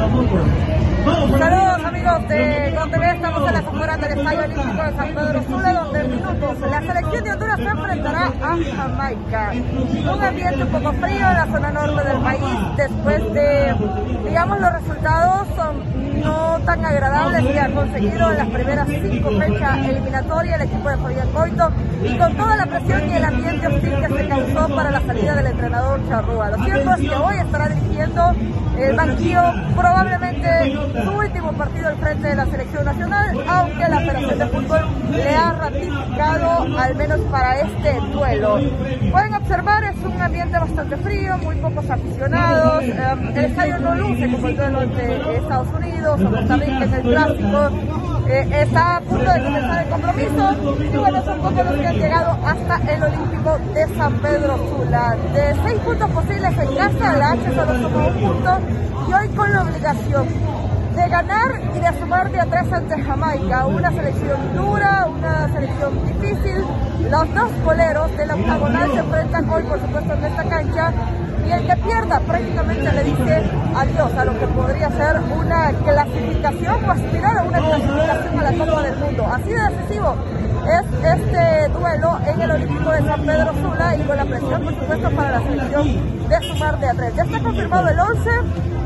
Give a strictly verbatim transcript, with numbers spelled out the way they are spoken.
Saludos amigos de GOTV, estamos en la afueras del Estadio Olímpico de San Pedro Sula, donde en minutos la selección de Honduras se enfrentará a Jamaica. Un ambiente un poco frío en la zona norte del país, después de, digamos, los resultados son no tan agradables que ha conseguido en las primeras cinco fechas eliminatorias el equipo de Fabián Coito, y con toda la presión y el ambiente hostil que se causó para la salida del entrenador Charrúa. Lo cierto es que hoy estará dirigiendo el banquillo, probablemente su último partido al frente de la selección nacional, aunque la Federación de Fútbol le ha ratificado al menos para este duelo. Pueden observar, es un ambiente bastante frío, muy pocos aficionados, eh, el estadio no luce como el duelo entre Estados Unidos o Costa Rica en el clásico. Eh, está a punto de comenzar el compromiso y bueno, son pocos los que han llegado hasta el Olímpico de San Pedro Sula. De seis puntos posibles en casa, la H solo suma un punto y hoy con la obligación de ganar y de sumar de a tres ante Jamaica, una selección dura, una selección difícil. Los dos goleros de la octagonal se enfrentan hoy, por supuesto, en esta cancha, y el que pierda prácticamente le dice adiós a lo que podría ser una clasificación o aspirar a una clasificación a la Copa del Mundo. Así de decisivo es este duelo en el Olímpico de San Pedro Sula, y con la presión, por supuesto, para la selección de sumar de a tres. Ya está confirmado el once.